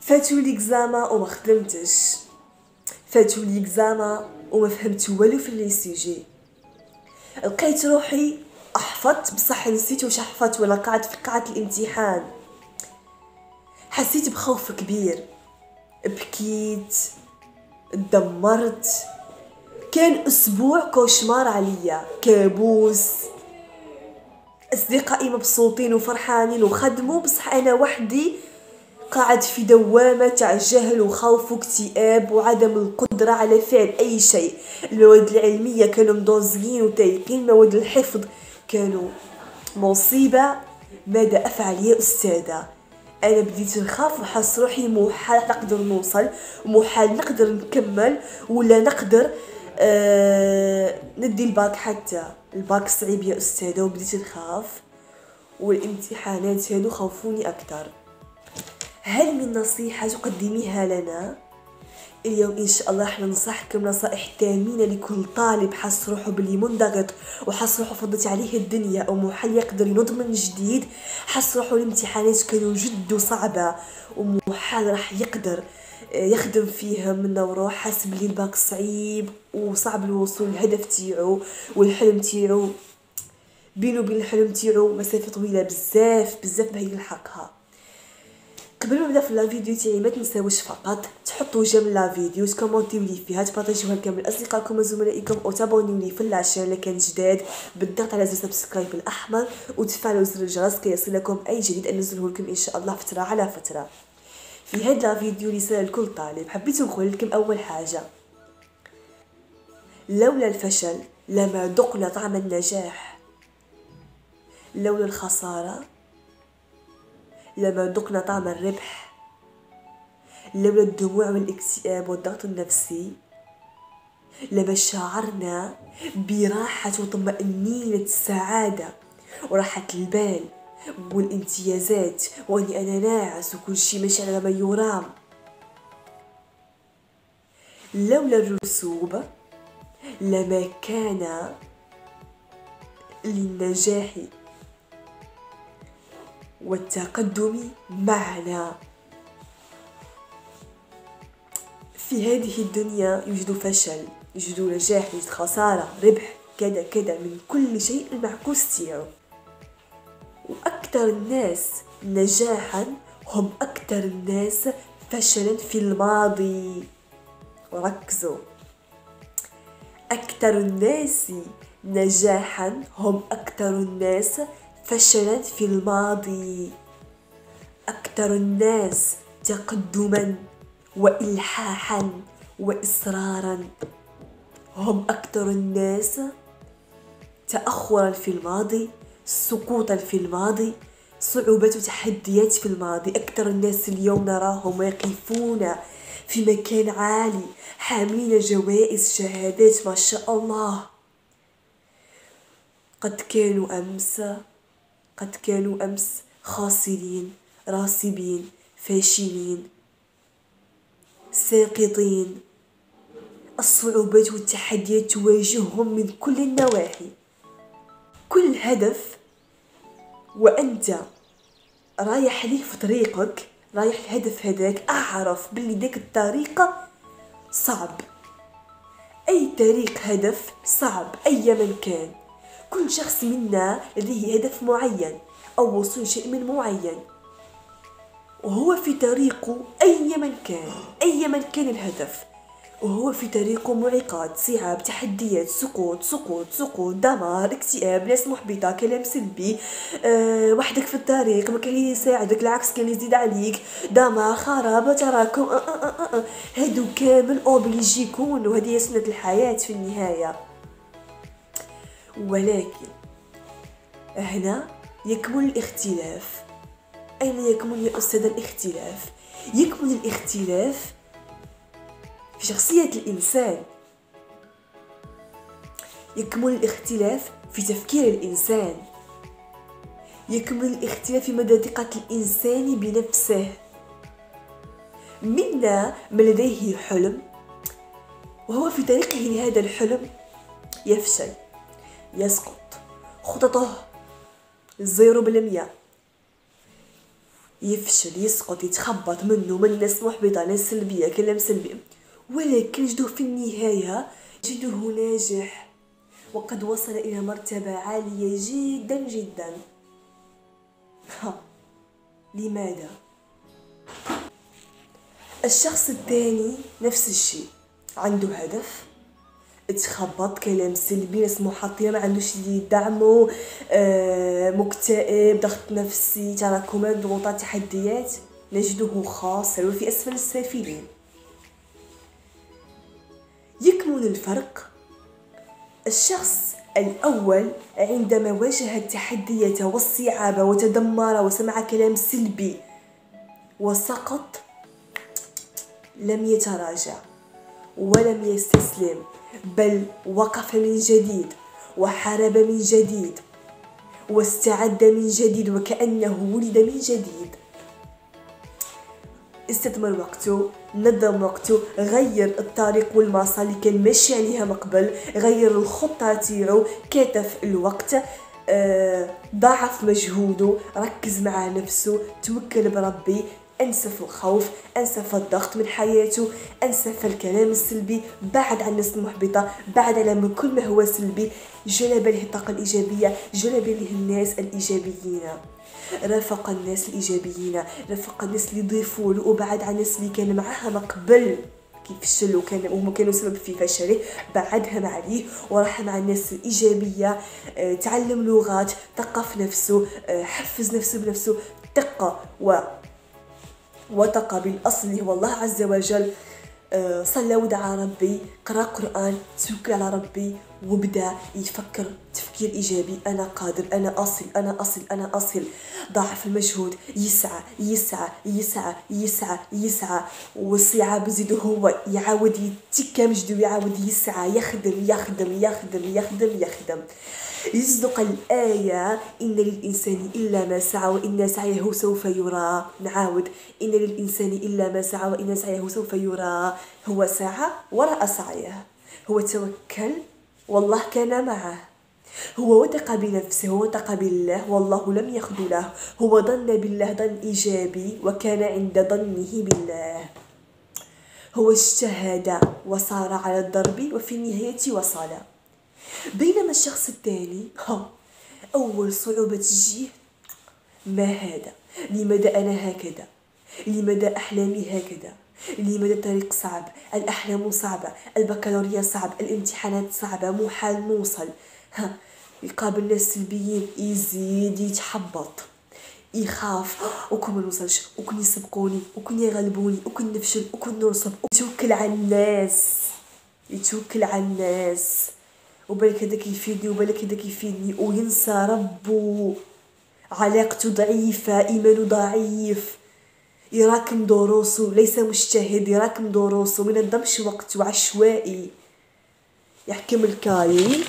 فاتو لي اكزاما وما خدمتش، فاتو لي اكزاما وما فهمت والو في لي سوجي، لقيت روحي احفظت بصح نسيت واش حفظت ولا قعدت في قاعة الامتحان. حسيت بخوف كبير، بكيت، دمرت. كان اسبوع كوشمار عليا، كابوس. اصدقائي مبسوطين وفرحانين وخدموا، بصح انا وحدي قاعد في دوامة تاع جهل وخوف واكتئاب وعدم القدرة على فعل أي شيء. المواد العلمية كانوا مدوزين وتايقين، مواد الحفظ كانوا مصيبة. ماذا أفعل يا أستاذة؟ أنا بديت نخاف وحس روحي محال نقدر نوصل، ومحال نقدر نكمل، ولا نقدر ندي الباك. حتى الباك صعيب يا أستاذة، وبديت نخاف، والامتحانات هادو خوفوني أكتر. هل من نصيحة تقدميها لنا؟ اليوم إن شاء الله راح ننصحكم نصائح ثمينة لكل طالب حس روحه بلي منضغط وحس روحه فضت عليه الدنيا أو محال يقدر ينظم من جديد. حس روحه الامتحانات كانوا جد صعبة ومحال راح يقدر يخدم فيها منه وروح. حس بلي الباك صعيب وصعب الوصول للهدف تاعو والحلم تاعو. بينو وبين الحلم تاعو مسافة طويلة بزاف بزاف باه يلحقها. قبل ما نبدا في الفيديو تاعي ما تنساوش فقط تحطوا جيم لا فيديو، تكومونتيو لي فيها، تبارطاجيوها كامل اصدقائكم وزملائكم، وتابونيو لي في اللاشين اللي كان جداد بالضغط على زر سبسكرايب الاحمر وتفعلوا زر الجرس كي يصلكم اي جديد انزله لكم ان شاء الله فتره على فتره. في هذا الفيديو رساله لكل طالب حبيت نقول لكم. اول حاجه، لولا الفشل لما ذقنا طعم النجاح، لولا الخساره لما ذقنا طعم الربح، لولا الدموع والاكتئاب والضغط النفسي لما شعرنا براحة وطمأنينة السعادة وراحة البال والامتيازات واني انا ناعس وكل شيء ماشي على ما يرام. لولا الرسوب لما كان للنجاح والتقدم معنا. في هذه الدنيا يوجد فشل، يوجد نجاح، يوجد خسارة، ربح، كذا كذا، من كل شيء المعكوس تاعو. وأكثر الناس نجاحا هم أكثر الناس فشلا في الماضي. وركزوا، أكثر الناس نجاحا هم أكثر الناس فشلا في الماضي. أكثر الناس تقدما وإلحاحا وإصرارا هم أكثر الناس تأخرا في الماضي، سقوطا في الماضي، صعوبة وتحديات في الماضي. أكثر الناس اليوم نراهم يقفون في مكان عالي حاملين جوائز شهادات ما شاء الله. قد كانوا أمس خاسرين راسبين فاشلين ساقطين. الصعوبات والتحديات تواجههم من كل النواحي. كل هدف وأنت رايح ليه في طريقك، رايح الهدف هذاك، أعرف باللي داك الطريقة صعب. أي طريق هدف صعب أي من كان. كل شخص منا لديه هدف معين أو وصول شيء من معين، وهو في طريقه أي من كان الهدف، وهو في طريقه معيقات، صعاب، تحديات، سقوط، دمار، اكتئاب، ناس محبطة، كلام سلبي، وحدك في الطريق، ما كان يساعدك، العكس كان يزيد عليك، دمار، خراب، تراكم. هادو كامل اوبليجي يكونوا، هذه سنة الحياة في النهاية. ولكن هنا يكمن الاختلاف. أين يكمن يا أستاذ الاختلاف؟ يكمن الاختلاف في شخصية الإنسان، يكمن الاختلاف في تفكير الإنسان، يكمن الاختلاف في مدى ثقة الإنسان بنفسه. منا من لديه حلم وهو في طريقه لهذا الحلم يفشل، يسقط، خططه 0%. يفشل، يسقط، يتخبط منه من ناس محبطة، ناس سلبية، كلام سلبي، ولكن نجدوه في النهاية نجدوه ناجح وقد وصل إلى مرتبة عالية جدا جدا. لماذا؟ الشخص الثاني نفس الشيء، عنده هدف، اتخبط، كلام سلبي، ناس محاطين، ما عندوش اللي يدعمه، مكتئب، ضغط نفسي، تراكمات، ضغوطات، تحديات، نجده خاسر وفي أسفل السافلين. يكمن الفرق. الشخص الأول عندما واجه التحديات والصعاب وتدمر وسمع كلام سلبي وسقط لم يتراجع ولم يستسلم، بل وقف من جديد وحارب من جديد واستعد من جديد وكأنه ولد من جديد. استثمر وقته، نظم وقته، غير الطريق والمسار اللي كان ماشي عليها من قبل، غير الخطة تاعو، كاتف الوقت، ضاعف مجهوده، ركز مع نفسه، توكل بربي، انسف الخوف، انسف الضغط من حياته، انسف الكلام السلبي، بعد عن الناس المحبطة، بعد على كل ما هو سلبي، جلب له الطاقة الإيجابية، جلب له الناس الإيجابيين، رافق الناس الإيجابيين، رافق الناس اللي يضيفوا له، وبعد عن الناس اللي كان معاها من قبل كيف فشل وهم كانوا سبب في فشله، بعدهم عليه وراح مع الناس الإيجابية، تعلم لغات، ثقف نفسه، حفز نفسه بنفسه، ثقة وثق بالأصل اللي هو الله عز وجل، صلى ودعا ربي، قرأ قرآن، توكل على ربي، وبدأ يفكر تفكير إيجابي، أنا قادر، أنا أصل، أنا أصل، أنا أصل، ضاعف المجهود، يسعى يسعى يسعى يسعى يسعى، والصعاب يزيد هو يعاود يتكى مجدو، يعاود يسعى، يخدم يخدم يخدم يخدم يخدم. يصدق الآية إن للإنسان إلا ما سعى وإن سعيه سوف يرى. نعاود، إن للإنسان إلا ما سعى وإن سعيه سوف يرى. هو سعى ورأى سعيه، هو توكل والله كان معه، هو وثق بنفسه، هو وثق بالله والله لم يخذله، هو ظن بالله ظن إيجابي وكان عند ظنه بالله، هو اجتهد وصار على الدرب وفي النهاية وصل. بينما الشخص الثاني أول صعوبة تجيه، ما هذا؟ لماذا أنا هكذا؟ لماذا أحلامي هكذا؟ لماذا الطريق صعب؟ الأحلام صعبة، البكالوريا صعب، الامتحانات صعبة، مو حال نوصل. يقابل ناس سلبيين، يزيد يتحبط، يخاف، وكون ما نوصلش، وكون يسبقوني، وكون يغلبوني، وكون نفشل، وكون نرسب، يتوكل على الناس، يتوكل على الناس، وبالك هذاك يفيدني وبالك هذاك يفيدني، وينسى ربه، علاقته ضعيفة، إيمانه ضعيف، يراكم دروسه، ليس مجتهد، يراكم دروسه، ما ينظمش وقته، عشوائي، يحكم الكاي،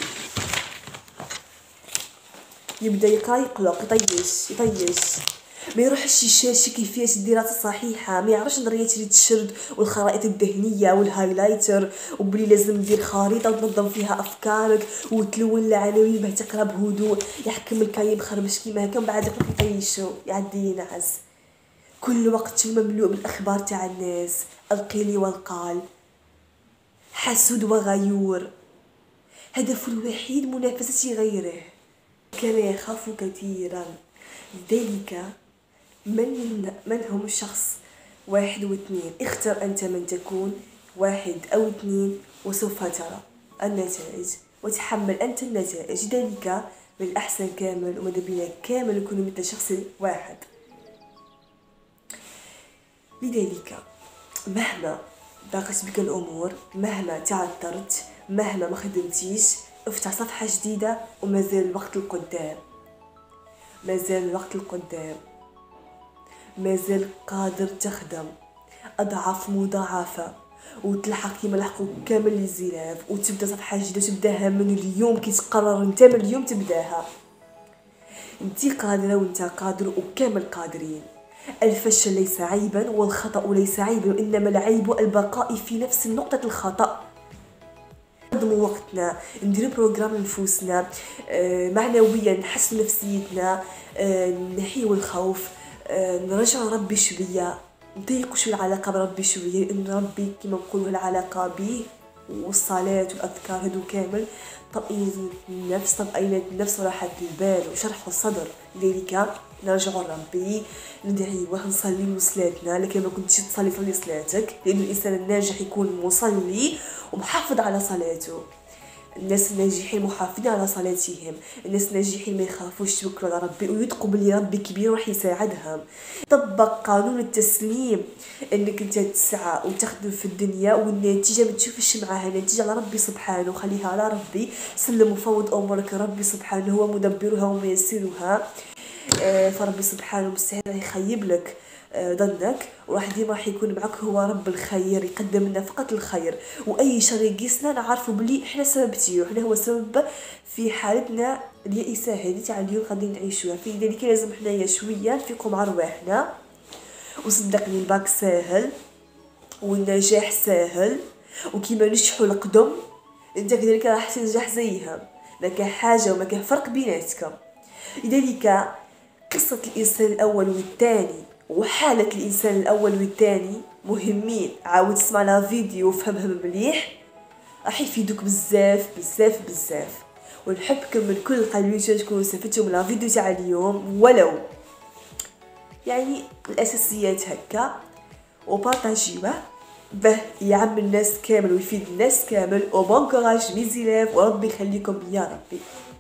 يبدا يقرا، يقلق، يطيش، ما يروحش يشاشي كيفية الدراسة صحيحة، ما يعرفش نظريات اللي تشرد والخرائط الذهنية والهايلايتر، وبلي لازم دير خريطة وتنظم فيها أفكارك وتلون العناوين باه تقرا بهدوء، يحكم الكاي مخربش كيما هكا، من بعد يروح يطيشو، يعدي ينعس، كل وقت مملوء بالأخبار تاع الناس، القيل والقال، حسود وغيور، هدفه الوحيد منافسة غيره، كان يخاف كثيرا. ذلك من هم الشخص 1 و2؟ اختر أنت من تكون 1 أو 2 وسوف ترى النتائج، وتحمل أنت النتائج. ذلك من الأحسن كامل وماذا بينا كامل يكون مثل شخص واحد. لذلك مهما ضاقت بك الأمور، مهما تعثرت، مهما ما خدمتيش، افتح صفحة جديدة ومازال الوقت القدام، مازال الوقت القدام، مازال قادر تخدم أضعاف مضاعفة وتلحق كيما لحقوا كامل الزلاف، وتبدا صفحة جديدة تبداها من اليوم كي تقرر انت من اليوم تبداها. انت قادرة وانت قادر وكامل قادرين. الفشل ليس عيبا والخطأ ليس عيبا، وإنما العيب البقاء في نفس نقطة الخطأ. ننظموا وقتنا، نديرو بروغرام لنفوسنا، معنويا نحسن نفسيتنا، نحيو الخوف، نرجع ربي شوية، نضيقوا شوية العلاقة بربي شوية، لأن ربي كما نقولوا العلاقة به والصلاة والأذكار هادو كامل تطمئن النفس، تطمئن النفس وراحة البال وشرح الصدر. لذلك نرجع لربي ندعيوه نصلي صلاتنا، لكن ما كنتش تصلي صلي صلاتك، لأن الإنسان الناجح يكون مصلي ومحافظ على صلاته. الناس الناجحين محافظين على صلاتهم، الناس الناجحين ما يخافوش يتوكلوا على ربي ويثقوا بلي ربي كبير وراح يساعدهم. طبق قانون التسليم، انك انت تسعى وتخدم في الدنيا والنتيجه ما تشوفش معاها، النتيجه على ربي سبحانه، خليها على ربي، سلم وفوض امورك ربي سبحانه هو مدبرها وميسرها. فربي سبحانه مستحيل راح يخيب لك ظنك، وراح ديما راح يكون معك هو رب الخير، يقدم لنا فقط الخير، واي شر يقيسنا نعرفوا بلي احنا سبب تيو، احنا هو سبب في حالتنا اليائسه هذه تاع اليوم غادي نعيشوها. في ذلك لازم حنايا شويه نفيقوا مع رواحنا، وصدقني الباك ساهل والنجاح ساهل، وكيما نجحوا القدم انت كذلك راح تنجح زيهم، ما كان حاجه وما كان فرق بيناتكم. لذلك قصة الإنسان الأول والثاني وحالة الإنسان الأول والثاني مهمين، عاود تسمع لها فيديو وفهمهم مليح، راح يفيدوك بزاف بزاف بزاف. ونحبكم من كل قلبي تكونوا استفدتوا من الفيديو تاع اليوم، ولو يعني الأساسيات هكا، وبارطاجيوه به يعم الناس كامل ويفيد الناس كامل. وبون كوراج ميزيلاف، وربي يخليكم يا ربي.